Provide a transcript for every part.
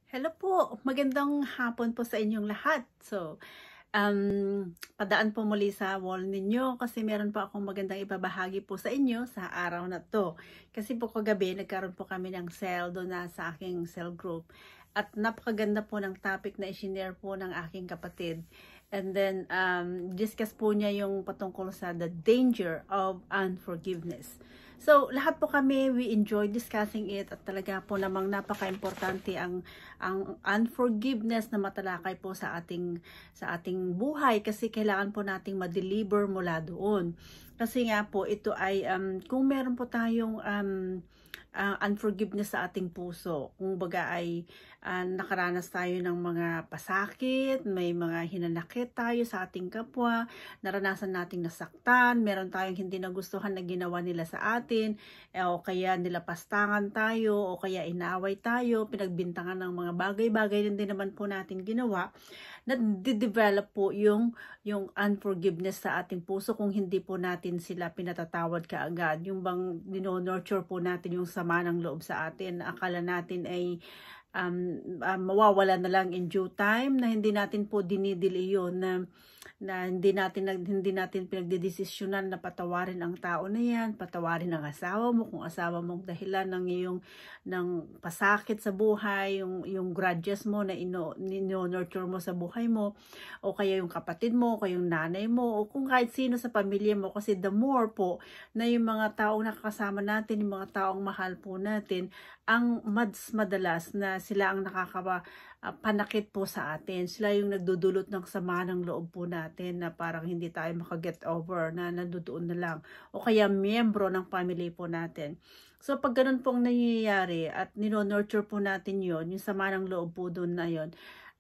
Hello po, magandang hapon po sa inyong lahat. Padaan po muli sa wall ninyo kasi meron po akong magandang ibabahagi po sa inyo sa araw na to. Kasi po kagabi, nagkaroon po kami ng cell doon na sa aking cell group. At napakaganda po ng topic na i-share po ng aking kapatid. And then, discuss po niya yung patungkol sa the danger of unforgiveness. So, lahat po kami, we enjoy discussing it at talaga po namang napaka-importante ang unforgiveness na matalakay po sa ating buhay kasi kailangan po nating ma-deliver mula doon. Kasi nga po ito ay kung meron po tayong unforgiveness sa ating puso, kung baga ay nakaranas tayo ng mga pasakit, may mga hinanakit tayo sa ating kapwa, naranasan nating nasaktan, meron tayong hindi nagustuhan na ginawa nila sa atin, o kaya nilapastangan tayo, o kaya inaway tayo, pinagbintangan ng mga bagay-bagay din naman po natin ginawa, na-develop po yung unforgiveness sa ating puso kung hindi po natin sila pinatatawad kaagad. Yung bang dino-nurture po natin yung sama ng loob sa atin, akala natin ay mawawala na lang in due time, na hindi natin po dinidili yun, na hindi natin pinagdedesisyonan na patawarin ang tao na yan, patawarin ang asawa mo kung asawa mong dahilan ng iyong pasakit sa buhay, yung grudges mo na nurture mo sa buhay mo, o kaya yung kapatid mo, o kaya yung nanay mo, o kung kahit sino sa pamilya mo. Kasi the more po na yung mga taong nakakasama natin, yung mga taong mahal po natin, ang madalas na sila ang panakit po sa atin. Sila yung nagdudulot ng sama ng loob po natin na parang hindi tayo makaget over, na nandoon na lang. O kaya miyembro ng family po natin. So pag ganun pong nangyayari at nurture po natin yon, yung sama ng loob po doon na yon,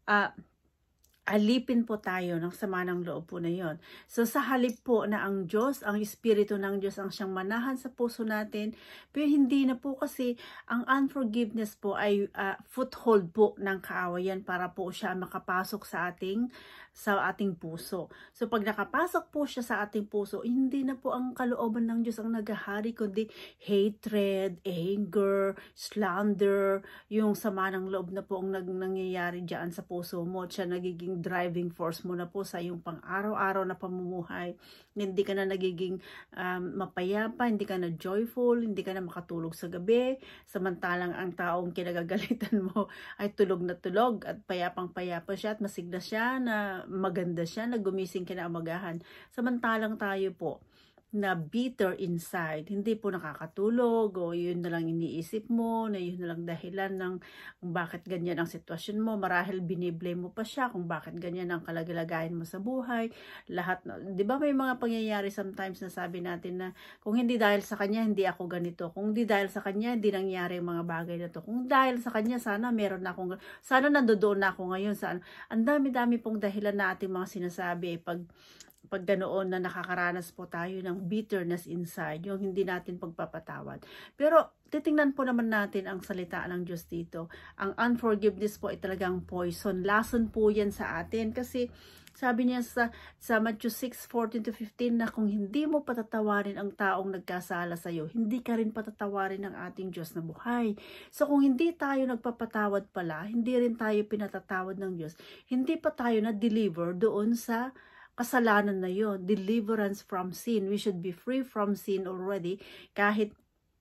alipin po tayo ng sama ng loob po na yon. So sa halip po na ang Diyos, ang Espiritu ng Diyos ang siyang manahan sa puso natin, pero hindi na po, kasi ang unforgiveness po ay foothold po ng kaawayan para po siya makapasok sa ating puso. So pag nakapasok po siya sa ating puso, hindi na po ang kalooban ng Diyos ang naghahari, kundi hatred, anger, slander, yung sama ng loob na po ang nangyayari diyan sa puso mo. Siya nagiging driving force mo na po sa iyong pang-araw-araw na pamumuhay. Hindi ka na nagiging mapayapa, hindi ka na joyful, hindi ka na makatulog sa gabi, samantalang ang taong kinagagalitan mo ay tulog na tulog at payapang-payapa siya at masigla siya, na maganda siya, na gumising kinaumagahan. Samantalang tayo po na bitter inside, hindi po nakakatulog, o yun na lang iniisip mo, na yun na lang dahilan ng kung bakit ganyan ang sitwasyon mo. Marahil biniblame mo pa siya kung bakit ganyan ang kalagalagaan mo sa buhay. Lahat, di ba may mga pangyayari sometimes na sabi natin na kung hindi dahil sa kanya, hindi ako ganito. Kung hindi dahil sa kanya, hindi nangyari yung mga bagay na to. Kung dahil sa kanya, sana meron na akong, sana nandoon na ako ngayon. Ang dami-dami pong dahilan na ating mga sinasabi pag ganoon na nakakaranas po tayo ng bitterness inside, yung hindi natin pagpapatawad. Pero titingnan po naman natin ang salita ng Diyos dito. Ang unforgiveness po ay talagang poison. Lason po yan sa atin, kasi sabi niya sa Matthew 6:14-15 na kung hindi mo patatawarin ang taong nagkasala sa iyo, hindi ka rin patatawarin ng ating Diyos na buhay. So kung hindi tayo nagpapatawad pala, hindi rin tayo pinatatawad ng Diyos, hindi pa tayo na-deliver doon sa kasalanan na yon, deliverance from sin. We should be free from sin already, kahit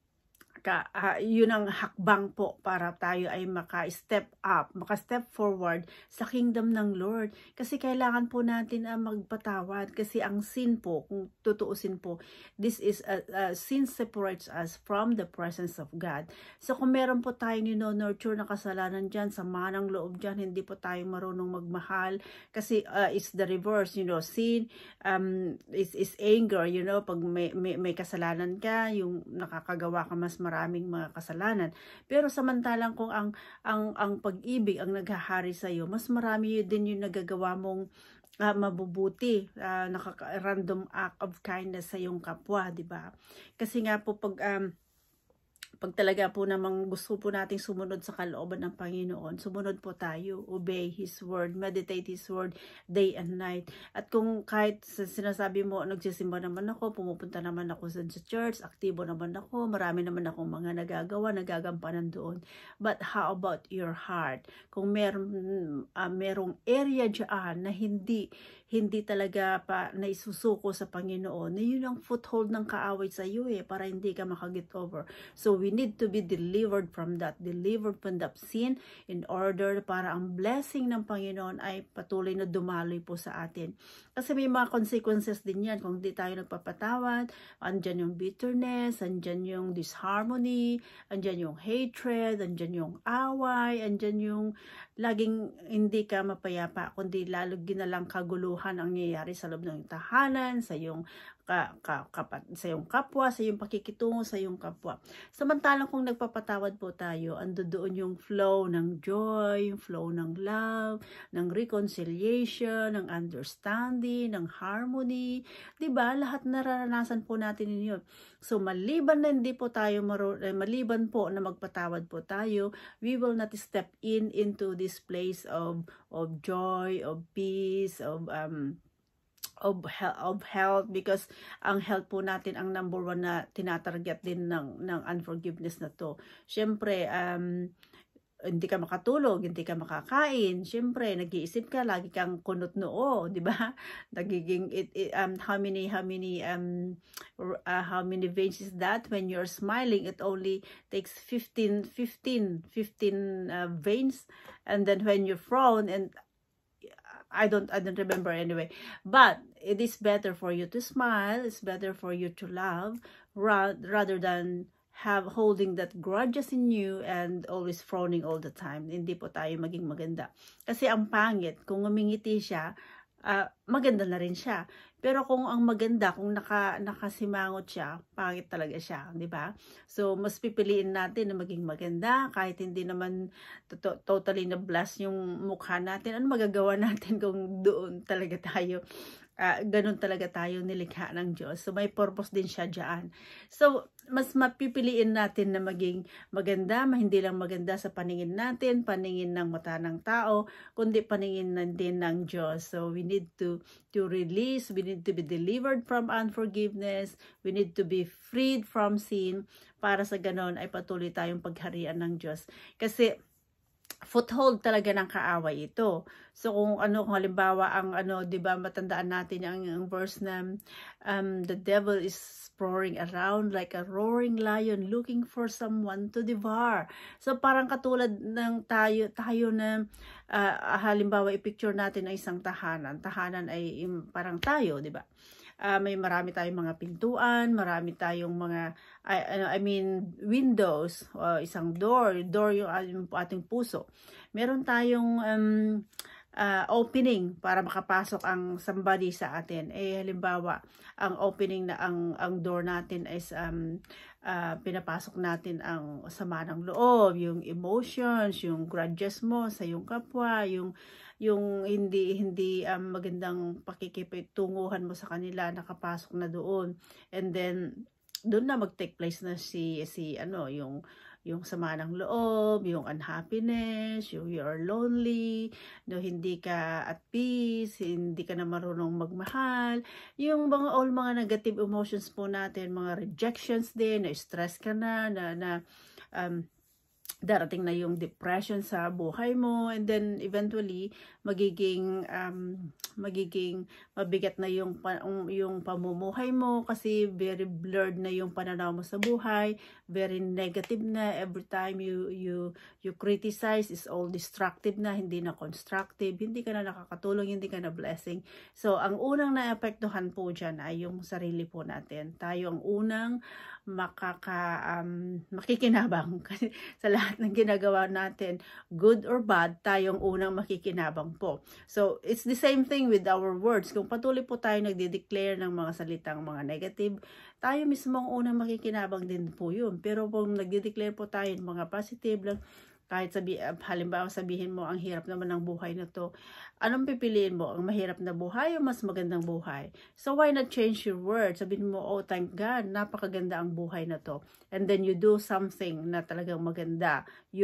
yun ang hakbang po para tayo ay maka-step up, maka-step forward sa kingdom ng Lord. Kasi kailangan po natin magpatawad, kasi ang sin po, kung tutuusin po, this is sin separates us from the presence of God. So kung meron po tayong nurture na kasalanan dyan, sama ng loob dyan, hindi po tayo marunong magmahal, kasi it's the reverse, sin is anger, pag may kasalanan ka, yung nakakagawa ka mas maraming mga kasalanan. Pero samantalang kung ang pag-ibig ang naghahari sa iyo, mas marami din yung nagagawa mong mabubuti, random act of kindness sa iyong kapwa, di ba? Kasi nga po Pag talaga po namang gusto po nating sumunod sa kalooban ng Panginoon, sumunod po tayo, obey His Word, meditate His Word day and night. At kung kahit sinasabi mo, nagsisimba naman ako, pumupunta naman ako sa church, aktibo naman ako, marami naman akong mga nagagawa, nagagampanan doon. But how about your heart? Kung merong area dyan na hindi talaga pa naisusuko sa Panginoon, na yun ang foothold ng kaaway sa iyo para hindi ka makaget over. So we need to be delivered from that sin in order para ang blessing ng Panginoon ay patuloy na dumaloy po sa atin. Kasi may mga consequences din yan kung hindi tayo nagpapatawad. Andyan yung bitterness, andyan yung disharmony, andyan yung hatred, andyan yung away, andyan yung laging hindi ka mapayapa, kundi lalo ginalang kaguluhan ang nangyayari sa loob ng tahanan, sa iyong sa iyong kapwa, sa iyong pakikitungo sa iyong kapwa. Samantalang kung nagpapatawad po tayo, ando doon yung flow ng joy, yung flow ng love, ng reconciliation, ng understanding, ng harmony, 'di ba? Lahat nararanasan po natin yun. So maliban na hindi po tayo maliban po na magpatawad po tayo, we will not step into this place of joy, of peace, of health, because ang health po natin ang number one na tinatarget din ng unforgiveness na to. Syempre, hindi ka makatulog, hindi ka makakain. Syempre, nag-iisip ka, lagi kang kunot noo, di ba? Nagiging how many veins is that? When you're smiling, it only takes 15 veins, and then when you frown, and I don't remember anyway. But it is better for you to smile. It's better for you to love rather than holding that grudges in you and always frowning all the time. Hindi po tayo maging maganda. Kasi ang pangit, kung ngumingiti siya, maganda na rin siya. Pero kung ang maganda, kung nakasimangot siya, pangit talaga siya, di ba? So, mas pipiliin natin na maging maganda, kahit hindi naman totally na-blast yung mukha natin. Ano magagawa natin kung doon talaga tayo? Ganun talaga tayo nilikha ng Diyos. So, may purpose din siya dyan. So, mas mapipiliin natin na maging maganda, hindi lang maganda sa paningin natin, paningin ng mata ng tao, kundi paningin din ng Diyos. So, we need to release, we need to be delivered from unforgiveness, we need to be freed from sin, para sa ganon ay patuloy tayong pagharian ng Diyos. Kasi, foothold talaga ng kaaway ito. So kung halimbawa ang 'di ba, matandaan natin ang verse na the devil is roaring around like a roaring lion looking for someone to devour. So parang katulad ng tayo na halimbawa i-picture natin ang isang tahanan. Tahanan ay parang tayo, 'di ba? May marami tayong mga pintuan, marami tayong mga windows, isang door yung ating puso. Meron tayong opening para makapasok ang somebody sa atin. Halimbawa, ang opening na ang door natin is pinapasok natin ang sama ng loob, yung emotions, yung grudges mo sa yung kapwa, yung hindi magandang pakikitunguhan mo sa kanila, nakapasok na doon. And then doon na mag-take place na yung sama ng loob, yung unhappiness, yung you're lonely, no, hindi ka at peace, hindi ka na marunong magmahal, yung mga negative emotions po natin, mga rejections din, na stress ka na darating na yung depression sa buhay mo, and then eventually magiging mabigat na yung pamumuhay mo kasi very blurred na yung pananaw mo sa buhay, very negative na, every time you criticize is all destructive na, hindi na constructive, hindi ka na nakakatulong, hindi ka na blessing. So ang unang naapektuhan po dyan ay yung sarili po natin. Tayo ang unang makikinabang kasi sa lahat ng ginagawa natin, good or bad, tayong unang makikinabang po. So, it's the same thing with our words. Kung patuloy po tayo nagde-declare ng mga salitang mga negative, tayo mismo ang unang makikinabang din po yun. Pero kung nagde-declare po tayo ng mga positive lang, Kahit halimbawa sabihin mo, ang hirap naman ng buhay na to. Anong pipiliin mo? Ang mahirap na buhay o mas magandang buhay? So why not change your word? Sabihin mo, oh thank God, napakaganda ang buhay na to. And then you do something na talagang maganda.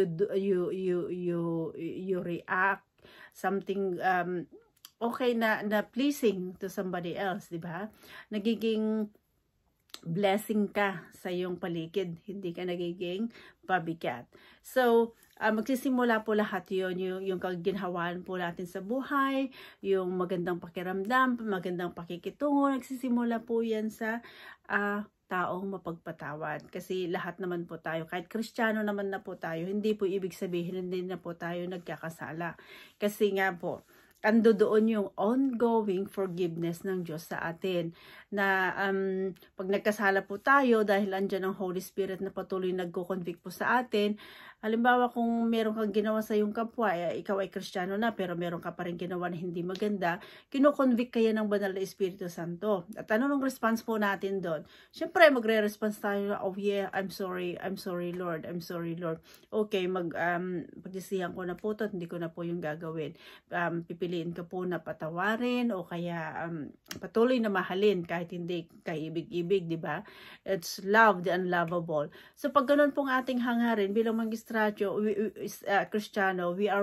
You react something okay na pleasing to somebody else, di ba? Nagiging blessing ka sa iyong paligid, hindi ka nagiging pabigat. So, magsisimula po lahat yun, yung kaginhawaan po natin sa buhay, yung magandang pakiramdam, magandang pakikitungo, nagsisimula po yan sa taong mapagpatawad. Kasi lahat naman po tayo, kahit Kristiyano naman na po tayo, hindi po ibig sabihin hindi na po tayo nagkakasala. Kasi nga po, ando doon yung ongoing forgiveness ng Diyos sa atin. Na pag nagkasala po tayo, dahil andyan ang Holy Spirit na patuloy nagko-convict po sa atin, halimbawa kung meron kang ginawa sa iyong kapwa, ikaw ay Kristiyano na, pero meron ka pa rin ginawa na hindi maganda, kino-convict kaya ng Banal na Espiritu Santo. At ano nung response po natin doon? Siyempre, magre-response tayo, oh yeah, I'm sorry Lord, I'm sorry Lord. Okay, pagdisihan ko na po to, hindi ko na po yung gagawin. Pipiliin ka po na patawarin o kaya patuloy na mahalin kahit hindi kaibig-ibig, di ba? It's love the unlovable. So pag ganun pong ating hangarin bilang magistrado, Kristiyano, we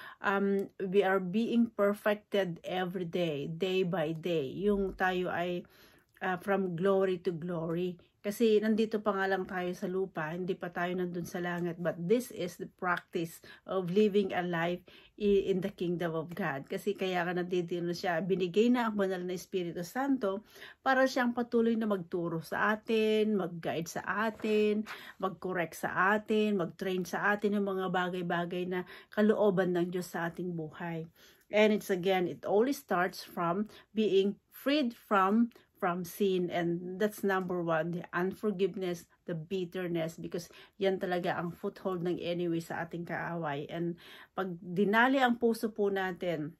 are being perfected every day, day by day. Yung tayo ay from glory to glory. Kasi nandito pa nga lang tayo sa lupa, hindi pa tayo nandun sa langit. But this is the practice of living a life in the kingdom of God. Kasi kaya ka nandito siya, binigay na ang Banal na Espiritu Santo para siyang patuloy na magturo sa atin, mag-guide sa atin, mag-correct sa atin, mag-train sa atin yung mga bagay-bagay na kalooban ng Diyos sa ating buhay. And it's again, it always starts from being freed from sin, and that's number one, the unforgiveness, the bitterness, because yan talaga ang foothold ng enemy sa ating kaaway. And pag dinali ang puso po natin,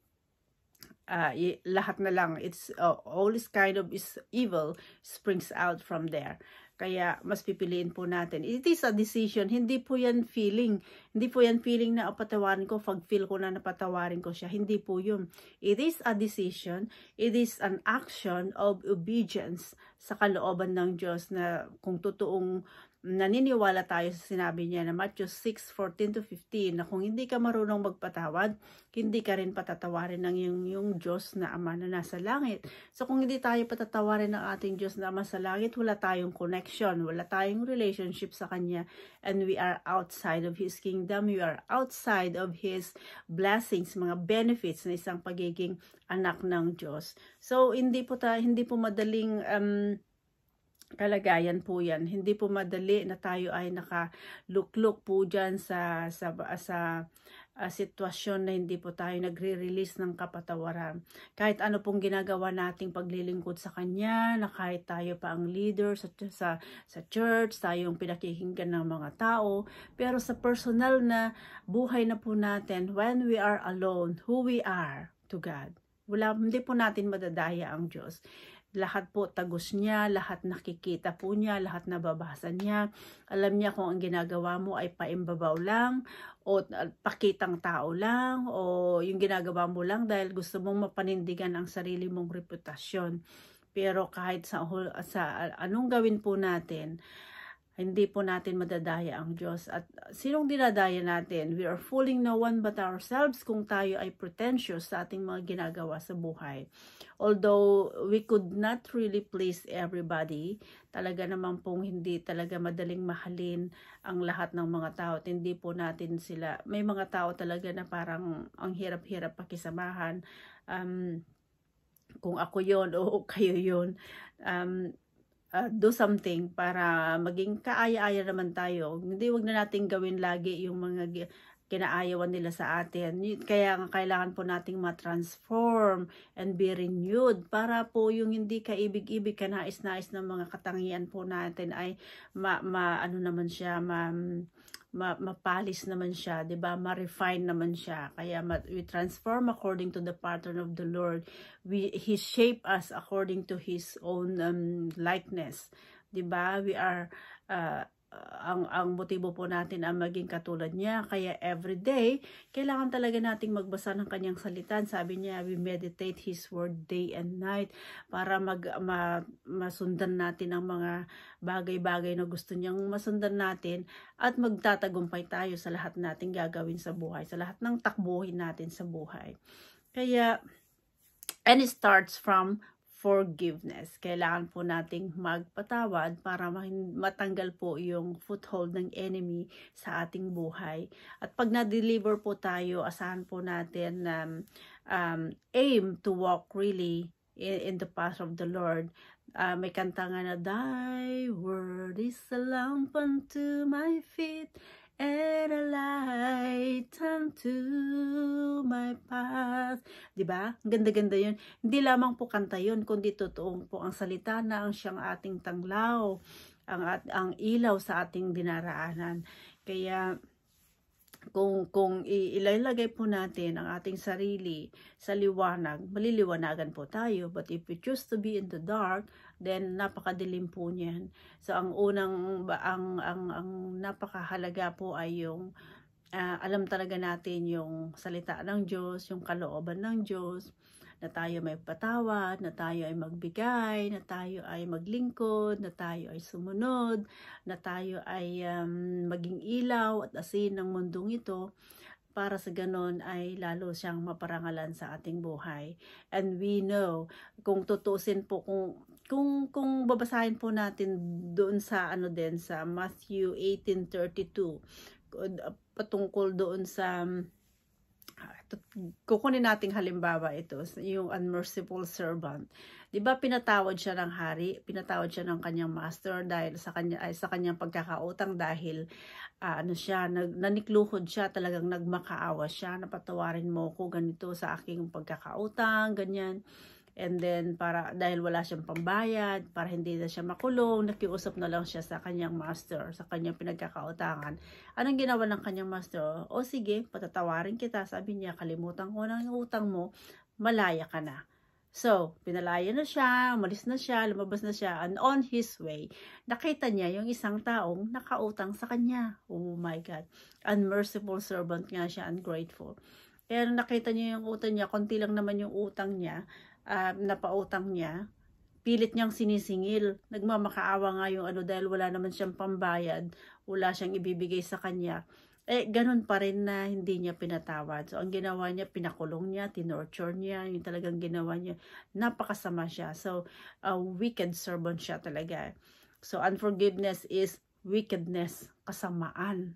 lahat na lang, it's all this kind of evil springs out from there. Kaya mas pipiliin po natin. It is a decision, hindi po yan feeling. Hindi po yan feeling na patawarin ko, pag feel ko na napatawarin ko siya. Hindi po yun. It is a decision, it is an action of obedience sa kalooban ng Diyos, na kung totoong naniniwala tayo sa sinabi niya na Matthew 6:14-15, na kung hindi ka marunong magpatawad, hindi ka rin patatawarin ng yung Diyos na Ama na nasa langit. So kung hindi tayo patatawarin ng ating Diyos na Ama sa langit, wala tayong connection, wala tayong relationship sa Kanya, and we are outside of His kingdom, we are outside of His blessings, mga benefits na isang pagiging anak ng Diyos. So hindi po madaling kalagayan po yan. Hindi po madali na tayo ay nakalukluk po dyan sa sitwasyon na hindi po tayo nagre-release ng kapatawaran. Kahit ano pong ginagawa nating paglilingkod sa Kanya, na kahit tayo pa ang leader sa church, tayong pinakikinggan ng mga tao, pero sa personal na buhay na po natin, when we are alone, who we are to God, hindi po natin madadaya ang Diyos. Lahat po tagos niya, lahat nakikita po niya, lahat nababasa niya. Alam niya kung ang ginagawa mo ay paimbabaw lang, o pakitang tao lang, o yung ginagawa mo lang dahil gusto mong mapanindigan ang sarili mong reputasyon. Pero kahit sa anong gawin po natin, hindi po natin madadaya ang Diyos. At sinong dinadaya natin? We are fooling no one but ourselves kung tayo ay pretentious sa ating mga ginagawa sa buhay. Although we could not really please everybody, talaga naman pong hindi talaga madaling mahalin ang lahat ng mga tao. At hindi po natin sila, may mga tao talaga na parang ang hirap-hirap pakisamahan. Kung ako yon o kayo yon, do something para maging kaaya-aya naman tayo. Hindi, wag na natin gawin lagi yung mga kinaayawan nila sa atin. Kaya kailangan po nating ma-transform and be renewed para po yung hindi kaibig-ibig, kanais-nais ng mga katangian po natin ay mapalis naman siya, 'di ba? Ma-refine naman siya. Kaya we transform according to the pattern of the Lord. He shape us according to His own likeness, 'di ba? We are ang motibo po natin ang maging katulad niya. Kaya everyday, kailangan talaga nating magbasa ng kanyang salita. Sabi niya, we meditate His word day and night para masundan natin ang mga bagay-bagay na gusto niyang masundan natin at magtatagumpay tayo sa lahat nating gagawin sa buhay, sa lahat ng takbuhin natin sa buhay. Kaya, and it starts from forgiveness. Kailangan po nating magpatawad para matanggal po yung foothold ng enemy sa ating buhay. At pag na-deliver po tayo, asahan po natin aim to walk really in the path of the Lord. May kanta nga na, Thy word is a lamp unto my feet, and a light unto my path. Diba? Ganda-ganda yun. Hindi lamang po kanta yun, kundi totoong po ang salita na ang siyang ating tanglaw, ang ilaw sa ating dinaraanan. Kaya, kung ilalagay po natin ang ating sarili sa liwanag, maliliwanagan po tayo. But if we choose to be in the dark, then napakadilim po niyan. So ang napakahalaga po ay yung alam talaga natin yung salita ng Diyos, yung kalooban ng Diyos, na tayo may patawad, na tayo ay magbigay, na tayo ay maglingkod, na tayo ay sumunod, na tayo ay maging ilaw at asin ng mundong ito, para sa ganon ay lalo siyang maparangalan sa ating buhay. And we know, kung tutusin po, kung babasahin po natin doon sa sa Matthew 18:32, patungkol doon sa kukunin nating halimbawa ito, yung unmerciful servant. 'Di ba pinatawad siya ng hari, pinatawad siya ng kanyang master dahil sa kanyang pagkakautang, dahil nanikluhod siya, talagang nagmakaawa siya, napatawarin mo ko ganito sa aking pagkakautang, ganyan. And then, dahil wala siyang pambayad, para hindi na siya makulong, nakiusap na lang siya sa kanyang master, sa kanyang pinagkakautangan. Anong ginawa ng kanyang master? O sige, patatawarin kita. Sabi niya, kalimutan ko ng utang mo, malaya ka na. So, pinalaya na siya, umalis na siya, lumabas na siya, and on his way, nakita niya yung isang taong nakautang sa kanya. Oh my God. Unmerciful servant nga siya, ungrateful. Kaya nakita niya yung utang niya, konti lang naman yung utang niya, napautang niya, pilit niyang sinisingil. Nagmamakaawa nga yung dahil wala naman siyang pambayad, wala siyang ibibigay sa kanya. Ganun pa rin na hindi niya pinatawad. So, ang ginawa niya, pinakulong niya, tinorture niya, yung talagang ginawa niya, napakasama siya. So, wicked servant siya talaga. So, unforgiveness is wickedness, kasamaan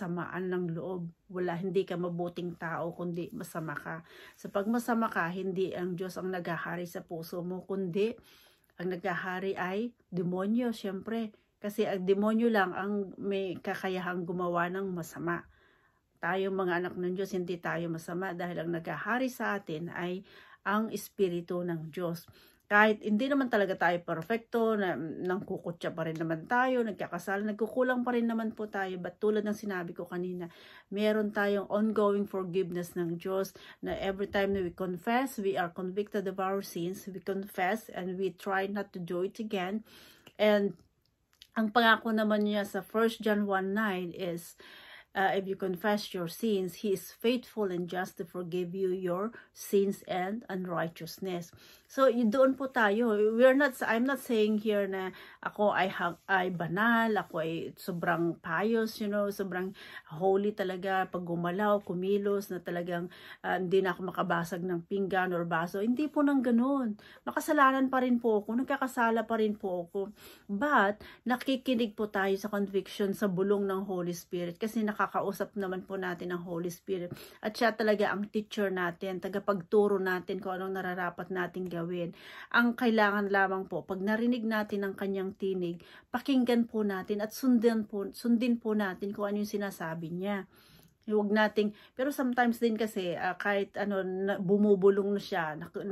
ng loob. Hindi ka mabuting tao, kundi masama ka. So pag masama ka, hindi ang Diyos ang naghahari sa puso mo, kundi ang naghahari ay demonyo, syempre. Kasi ang demonyo lang ang may kakayahang gumawa ng masama. Tayong mga anak ng Diyos, hindi tayo masama, dahil ang naghahari sa atin ay ang Espiritu ng Diyos. Kahit hindi naman talaga tayo perfecto, nangkukutya pa rin naman tayo, nagkakasala, nagkukulang pa rin naman po tayo. But tulad ng sinabi ko kanina, meron tayong ongoing forgiveness ng Diyos, na every time na we confess, we are convicted of our sins, we confess and we try not to do it again. And ang pangako naman niya sa 1 John 1:9 is, if you confess your sins, He is faithful and just to forgive you your sins and unrighteousness. So, doon po tayo. I'm not saying here na ako ay banal, ako ay sobrang pious, sobrang holy talaga, pag gumalaw, kumilos, na talagang hindi na ako makabasag ng pinggan or baso. Hindi po nang ganun. Makasalanan pa rin po ako, nagkakasala pa rin po ako. But, nakikinig po tayo sa conviction, sa bulong ng Holy Spirit, kasi nakakausap naman po natin ang Holy Spirit. At siya talaga ang teacher natin, tagapagturo natin kung anong nararapat natin gawin. Ang kailangan lamang po, pag narinig natin ang kanyang tinig, pakinggan po natin at sundin po natin kung ano yung sinasabi niya. Huwag nating, pero sometimes din kasi kahit bumubulong na siya,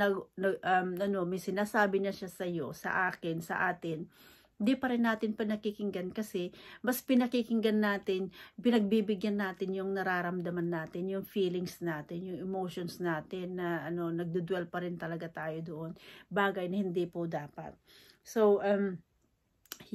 may sinasabi niya siya sa iyo, sa akin, sa atin, di pa rin natin pinakikinggan, kasi mas pinakikinggan natin, pinagbibigyan natin yung nararamdaman natin, yung feelings natin, yung emotions natin, na nagdudwell pa rin talaga tayo doon, bagay na hindi po dapat. So,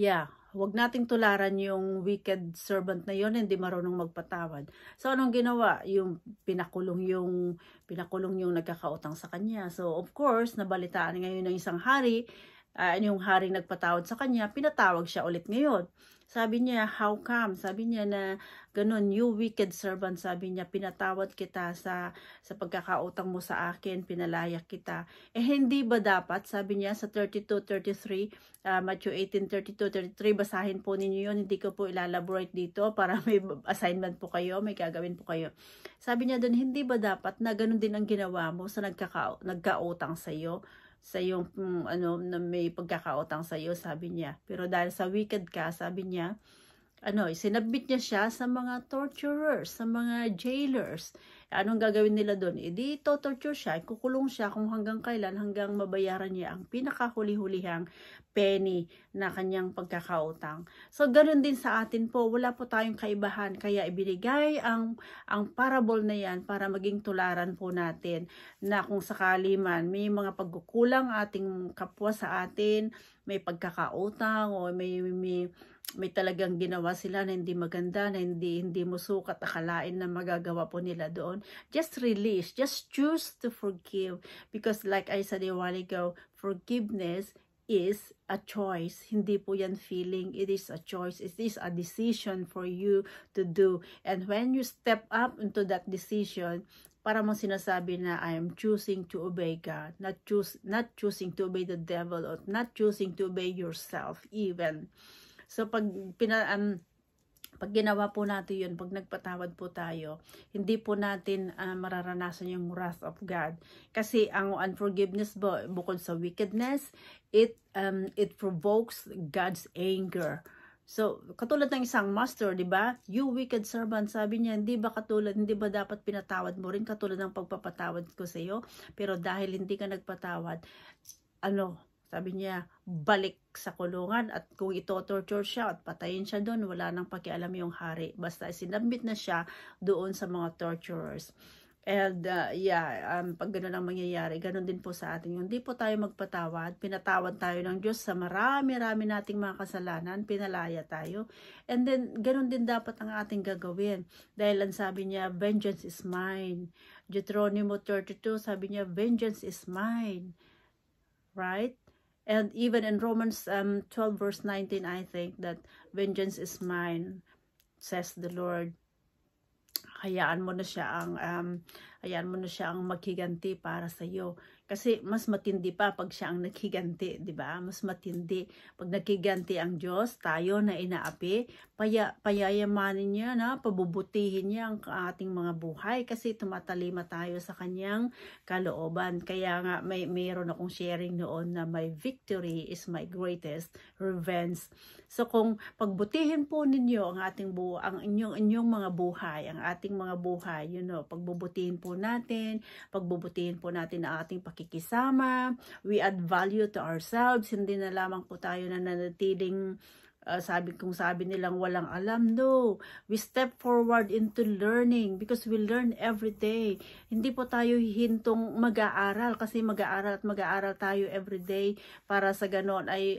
Huwag nating tularan yung wicked servant na yon, hindi marunong magpatawad. So anong ginawa? Yung pinakulong yung nagkakautang sa kanya. So of course, nabalitaan ngayon ng isang hari, yung haring nagpatawad sa kanya, pinatawag siya ulit ngayon. Sabi niya, how come? Sabi niya na ganun, you wicked servant, sabi niya, pinatawad kita sa pagkakautang mo sa akin, pinalaya kita. Hindi ba dapat, sabi niya sa 32-33, Matthew 18:32-33, basahin po ninyo yun, hindi ko po ilalaborate dito para may assignment po kayo, may gagawin po kayo. Sabi niya doon, hindi ba dapat na ganun din ang ginawa mo sa nagkautang sa iyo? Sa yung na may pagkakautang sa iyo, sabi niya. Pero dahil sa wicked ka, sabi niya, sinabit niya siya sa mga torturers, sa mga jailers. Anong gagawin nila doon? Di torture siya, kukulong siya kung hanggang kailan, hanggang mabayaran niya ang pinakahuli-hulihang penny na kanyang pagkakautang. So, ganun din sa atin po, wala po tayong kaibahan, kaya ibinigay ang parable na yan para maging tularan po natin na kung sakali man may mga pagkukulang ating kapwa sa atin, may pagkakautang o may talagang ginawa sila na hindi maganda, na hindi mo sukat akalain na magagawa po nila doon. Just release, just choose to forgive, because like I said a while ago, forgiveness is a choice. Hindi po yan feeling, it is a choice. It is a decision for you to do. And when you step up into that decision, para mong sinasabi na I am choosing to obey God, not choosing to obey the devil, or not choosing to obey yourself even. So pag ginawa po natin yun, pag nagpatawad po tayo, hindi po natin mararanasan yung wrath of God. Kasi ang unforgiveness bukod sa wickedness, it provokes God's anger. So, katulad ng isang master, di ba? You wicked servant, sabi niya, hindi ba dapat pinatawad mo rin katulad ng pagpapatawad ko sa iyo? Pero dahil hindi ka nagpatawad, sabi niya, balik sa kulungan, at kung ito-torture siya at patayin siya doon, wala nang pakialam yung hari. Basta sinabit na siya doon sa mga torturers. And pag gano'n ang mangyayari, gano'n din po sa atin. Hindi po tayo magpatawad, pinatawad tayo ng Diyos sa marami-rami nating mga kasalanan, pinalaya tayo. And then, gano'n din dapat ang ating gagawin. Dahil ang sabi niya, vengeance is mine. Deuteronomy 32, sabi niya, vengeance is mine. Right? And even in Romans 12 verse 19, I think that vengeance is mine, says the Lord. Hayaan mo na siya ang maghiganti para sa iyo. Kasi mas matindi pa pag siya ang naghiganti, di ba? Mas matindi pag naghiganti ang Diyos, tayo na inaapi, payayamanin niya na pabubutihin niya ang ating mga buhay kasi tumatalima tayo sa kanyang kalooban. Kaya nga mayroon akong sharing noon na my victory is my greatest revenge. So kung pagbutihin po ninyo ang inyong mga buhay, ang ating mga buhay, pagbubutihin po natin ang ating pakikisama, we add value to ourselves, hindi na lamang po tayo na nanatiling sabi nilang walang alam. No, we step forward into learning because we learn every day. Hindi po tayo hihintong mag-aaral kasi mag-aaral tayo every day para sa ganon ay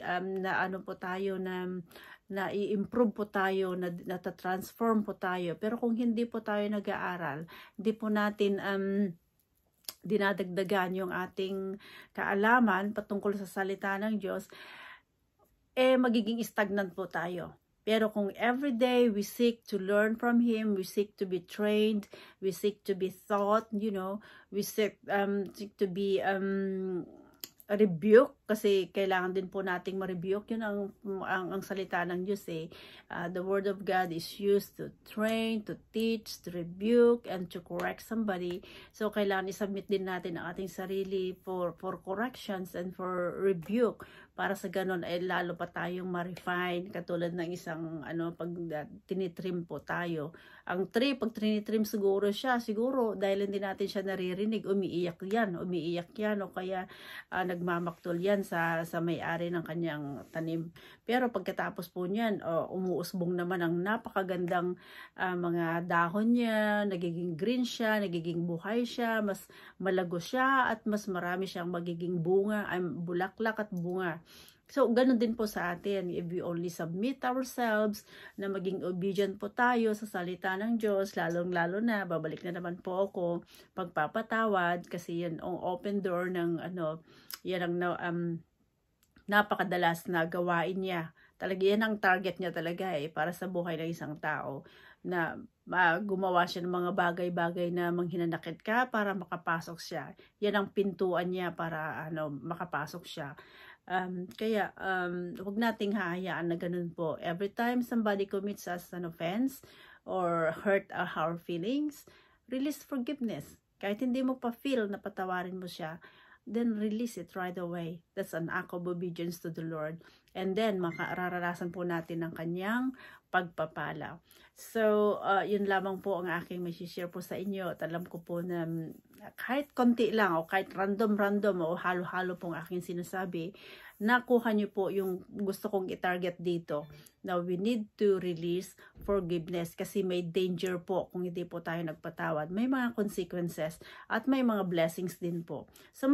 na i-improve po tayo, na transform po tayo. Pero kung hindi po tayo nag-aaral, hindi po natin dinadagdagan yung ating kaalaman patungkol sa salita ng Diyos, magiging stagnant po tayo. Pero kung everyday we seek to learn from Him, we seek to be trained, we seek to be taught, we seek to be rebuke, kasi kailangan din po nating ma-rebuke. Yun ang salita ng Diyos the word of God is used to train, to teach, to rebuke, and to correct somebody. So kailangan isubmit din natin ang ating sarili for corrections and for rebuke, para sa ganon ay lalo pa tayong ma-refine, katulad ng isang pag tinitrim po tayo. Pag tinitrim siguro dahil hindi natin siya naririnig, umiiyak yan o kaya nagmamaktol yan sa may-ari ng kanyang tanim. Pero pagkatapos po niyan, umuusbong naman ang napakagandang mga dahon niya, nagiging green siya, nagiging buhay siya, mas malago siya, at mas marami siyang magiging bunga, bulaklak at bunga. So, ganun din po sa atin. If we only submit ourselves, na maging obedient po tayo sa salita ng Diyos, lalong-lalo na, babalik na naman po ako, pagpapatawad, kasi yan ang open door ng, yan ang napakadalas na gawain niya. Talaga yan ang target niya talaga para sa buhay ng isang tao, na gumawa siya ng mga bagay-bagay na manghinanakit ka para makapasok siya. Yan ang pintuan niya para makapasok siya. Kaya huwag nating hahayaan na ganun po. Every time somebody commits us an offense or hurt our feelings, release forgiveness. Kahit hindi mo pa feel na patawarin mo siya, then release it right away. That's an act of obedience to the Lord. And then makararanasan po natin ang kanyang pagpapala. So, yun lamang po ang aking may share po sa inyo. At alam ko po na kahit konti lang o kahit random o halo-halo pong aking sinasabi, nakuha niyo po yung gusto kong i-target dito. Now, we need to release forgiveness kasi may danger po kung hindi po tayo nagpatawad. May mga consequences at may mga blessings din po. So,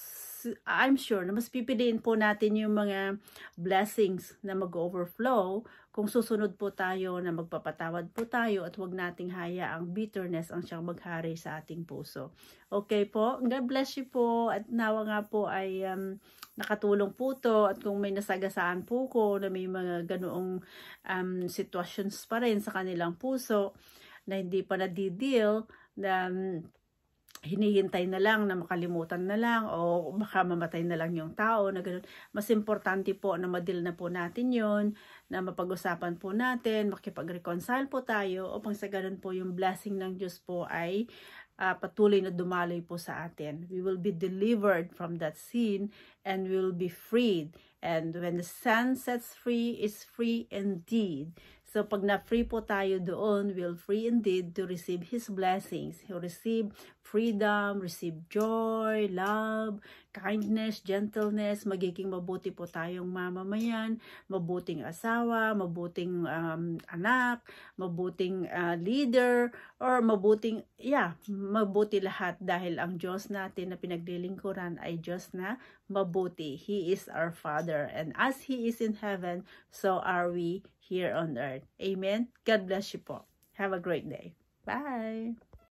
I'm sure na mas pipiliin po natin yung mga blessings na mag-overflow kung susunod po tayo na magpapatawad po tayo at huwag nating hayaang bitterness ang siyang maghari sa ating puso. Okay po? God bless you po at nawa nga po ay nakatulong po to at kung may nasagasaan po ko na may mga ganoong situations pa rin sa kanilang puso na hindi pa na-deal, na hinihintay na lang, na makalimutan na lang, o baka mamatay na lang yung tao na gano'n. Mas importante po na madil na po natin yon, na mapag-usapan po natin, makipag-reconcile po tayo, upang sa gano'n po yung blessing ng Diyos po ay patuloy na dumaloy po sa atin. We will be delivered from that sin and we will be freed. And when the Son sets free, is free indeed. So, pag na-free po tayo doon, we'll free indeed to receive His blessings. He'll receive freedom, receive joy, love, kindness, gentleness. Magiging mabuti po tayong mamamayan, mabuting asawa, mabuting anak, mabuting leader, or mabuting, mabuti lahat dahil ang Diyos natin na pinaglilingkuran ay Diyos na mabuti. He is our Father. And as He is in heaven, so are we here on earth. Amen. God bless you po. Have a great day. Bye.